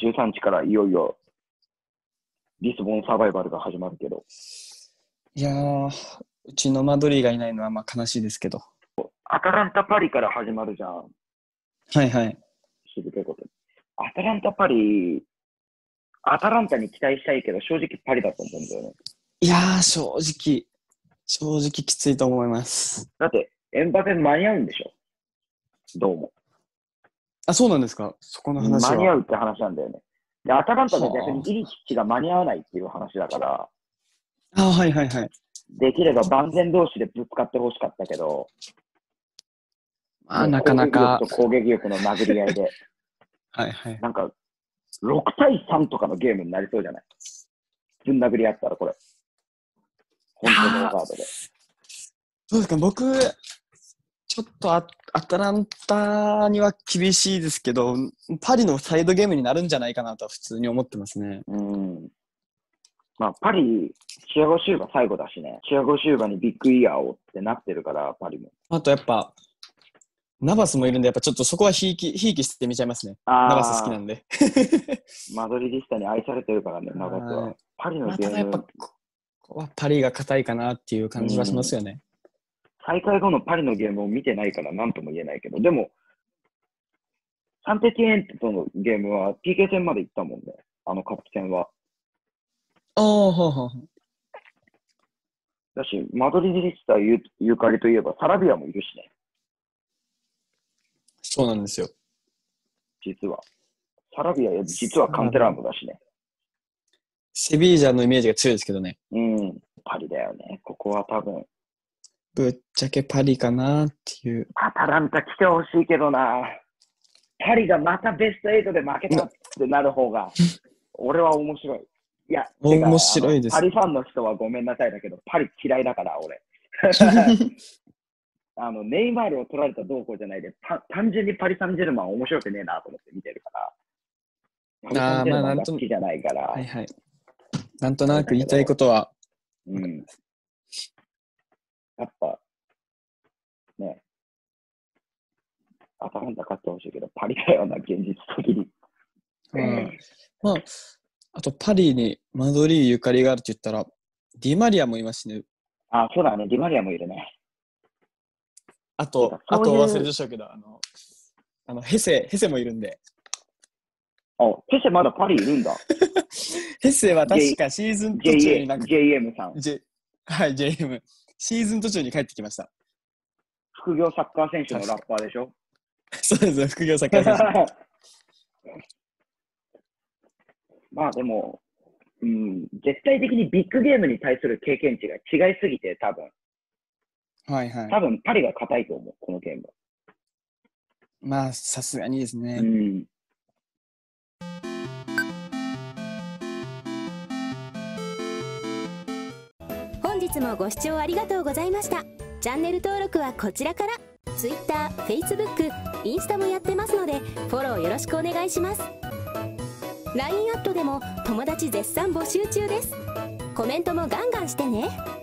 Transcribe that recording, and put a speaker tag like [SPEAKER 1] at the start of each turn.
[SPEAKER 1] 13日からいよいよリスボンサバイバルが始まるけど。
[SPEAKER 2] いやー、うちのマドリーがいないのはまあ悲しいですけど。
[SPEAKER 1] アタランタ・パリから始まるじゃん。
[SPEAKER 2] はいはい。
[SPEAKER 1] 知ること。アタランタ・パリ、アタランタに期待したいけど、正直パリだと思うんだよね。
[SPEAKER 2] いやー、正直きついと思います。
[SPEAKER 1] だって、エンバペ間に合うんでしょ、どうも。
[SPEAKER 2] あ、そうなんですか、そこの話は。
[SPEAKER 1] 間に合うって話なんだよね。で、アタランタが逆にイリキッチが間に合わないっていう話だから、
[SPEAKER 2] あ、はいはいはい。
[SPEAKER 1] できれば万全同士でぶつかってほしかったけど、
[SPEAKER 2] なかなか。
[SPEAKER 1] 攻撃力の殴り合いで。
[SPEAKER 2] はいはい。
[SPEAKER 1] なんか、6対3とかのゲームになりそうじゃない？ぶん殴り合ったらこれ。本当のガードで。
[SPEAKER 2] どうですか、僕、ちょっとアタランタには厳しいですけど、パリのサイドゲームになるんじゃないかなとは普通に思ってますね。
[SPEAKER 1] まあ、パリ、チアゴ・シューバ最後だしね。チアゴ・シューバにビッグイヤーをってなってるから、パリも。
[SPEAKER 2] あとやっぱ、ナバスもいるんで、やっぱちょっとそこはひいきしてみちゃいますね。ナバス好きなんで。
[SPEAKER 1] マドリディスタに愛されてるからね、ナバスは。パリのゲーム。
[SPEAKER 2] ただやっぱ、パリが硬いかなっていう感じはしますよね。
[SPEAKER 1] 再開後のパリのゲームを見てないから何とも言えないけど、でも、サンテティエンテとのゲームは PK 戦まで行ったもんね、あのカップ戦は。
[SPEAKER 2] ああ、はは。
[SPEAKER 1] だし、マドリディスタゆかりといえばサラビアもいるしね。
[SPEAKER 2] そうなんですよ。
[SPEAKER 1] 実は。サラビア、実はカンテラーノだしね。
[SPEAKER 2] セビージャのイメージが強いですけどね。
[SPEAKER 1] パリだよね。ここは多分。
[SPEAKER 2] ぶっちゃけパリかなっていう。
[SPEAKER 1] アタランタ来てほしいけどな。パリがまたベスト8で負けたってなる方が、俺は面白い。いや、
[SPEAKER 2] 面白いです。
[SPEAKER 1] パリファンの人はごめんなさいだけど、パリ嫌いだから、俺。ネイマールを取られたどうこうじゃないで、単純にパリ・サンジェルマン面白くねえなと思って見てるから。パリ・サンジェルマンが好きじゃないから。
[SPEAKER 2] はいはい。なんとなく言いたいことは。
[SPEAKER 1] やっぱ、ね、アタランタ勝ってほしいけど、パリだよな、現実的に。
[SPEAKER 2] まあ、あとパリにマドリーゆかりがあるって言ったら、ディマリアもいますしね。
[SPEAKER 1] あ、そうだね、ディマリアもいるね。
[SPEAKER 2] あと忘れてしたけど、ヘセもいるんで。
[SPEAKER 1] ヘセまだパリいるんだ。
[SPEAKER 2] ヘセは確かシーズン途中に
[SPEAKER 1] JM さん。
[SPEAKER 2] はい、JM。シーズン途中に帰ってきました。
[SPEAKER 1] 副業サッカー選手のラッパーでしょ？
[SPEAKER 2] そうです、副業サッカー選手。
[SPEAKER 1] まあでも、絶対的にビッグゲームに対する経験値が違いすぎて、多分パリが硬いと思う、このゲームは。
[SPEAKER 2] まあ、さすがにですね。
[SPEAKER 3] 本日もご視聴ありがとうございました。チャンネル登録はこちらから。Twitter、Facebook、インスタもやってますので、フォローよろしくお願いします。LINE アットでも友達絶賛募集中です。コメントもガンガンしてね。